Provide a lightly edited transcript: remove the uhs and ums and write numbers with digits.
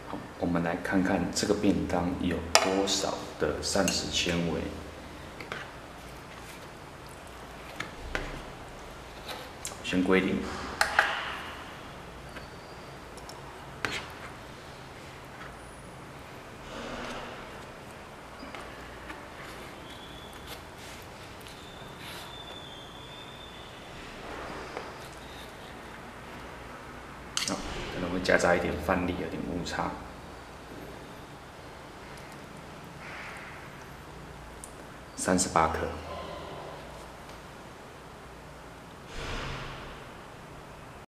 好，我们来看看这个便当有多少的膳食纤维。先归零。可能会夹杂一点饭粒，有点误差。38克。